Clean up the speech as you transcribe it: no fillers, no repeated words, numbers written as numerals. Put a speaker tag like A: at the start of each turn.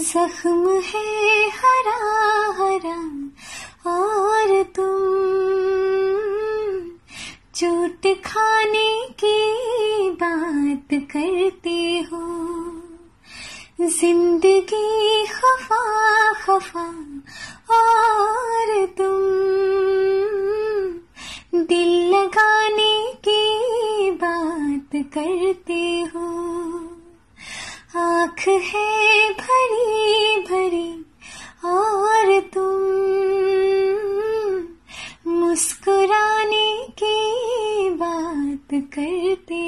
A: जख्म है हरा हरा और तुम चोट खाने की बात करते हो। जिंदगी खफा खफा और तुम दिल लगाने की बात करते हो। आँख है भरी भरी और तुम मुस्कुराने की बात करते